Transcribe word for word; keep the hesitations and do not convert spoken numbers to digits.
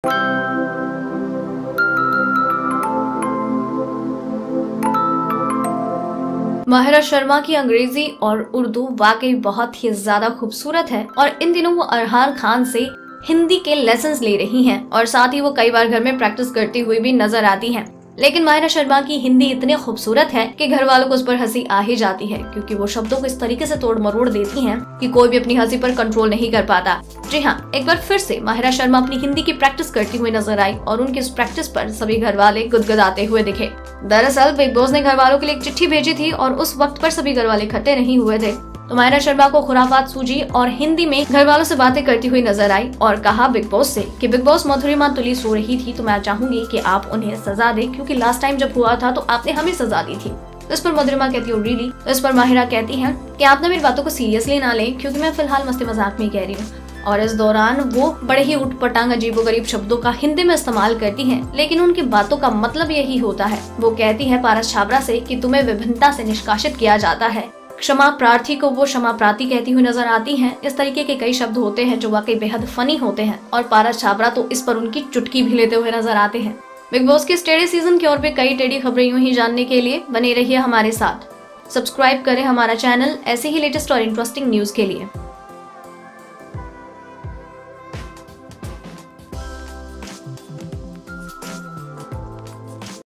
माहिरा शर्मा की अंग्रेजी और उर्दू वाकई बहुत ही ज्यादा खूबसूरत है और इन दिनों वो अरहान खान से हिंदी के लेसन्स ले रही हैं और साथ ही वो कई बार घर में प्रैक्टिस करती हुई भी नजर आती हैं। लेकिन माहिरा शर्मा की हिंदी इतनी खूबसूरत है कि घर वालों को उस पर हंसी आ ही जाती है, क्योंकि वो शब्दों को इस तरीके से तोड़ मरोड़ देती हैं कि कोई भी अपनी हंसी पर कंट्रोल नहीं कर पाता। जी हाँ, एक बार फिर से माहिरा शर्मा अपनी हिंदी की प्रैक्टिस करती हुई नजर आई और उनकी इस प्रैक्टिस पर सभी घर वाले गुदगुदाते हुए दिखे। दरअसल बिग बॉस ने घर वालों के लिए एक चिट्ठी भेजी थी और उस वक्त पर सभी घर वाले इकट्ठे नहीं हुए थे, तो माहिरा शर्मा को खुराफात सूझी और हिंदी में घर वालों से बातें करती हुई नजर आई और कहा बिग बॉस से कि बिग बॉस मधुरिमा तुली सो रही थी तो मैं चाहूंगी कि आप उन्हें सजा दें, क्योंकि लास्ट टाइम जब हुआ था तो आपने हमें सजा दी थी। इस पर मधुरिमा कहती है रियली। इस पर माहिरा कहती है कि आप ना मेरी बातों को सीरियसली ना लें, क्योंकि मैं फिलहाल मस्ती मजाक में ही कह रही हूँ। और इस दौरान वो बड़े ही उटपटांग अजीबोगरीब शब्दों का हिंदी में इस्तेमाल करती हैं, लेकिन उनकी बातों का मतलब यही होता है। वो कहती है पारस छाबरा से कि तुम्हें विभिन्नता से निष्कासित किया जाता है। क्षमा प्रार्थी को वो क्षमा प्रार्थी कहती हुई नजर आती हैं। इस तरीके के कई शब्द होते हैं जो वाकई बेहद फनी होते हैं और पारस छाबरा तो इस पर उनकी चुटकी भी लेते हुए नजर आते हैं। बिग बॉस के इस टेढ़े सीजन की और भी कई टेढ़ी खबरें यूं ही जानने के लिए बने रहिए हमारे साथ। सब्सक्राइब करें हमारा चैनल ऐसे ही लेटेस्ट और इंटरेस्टिंग न्यूज के लिए।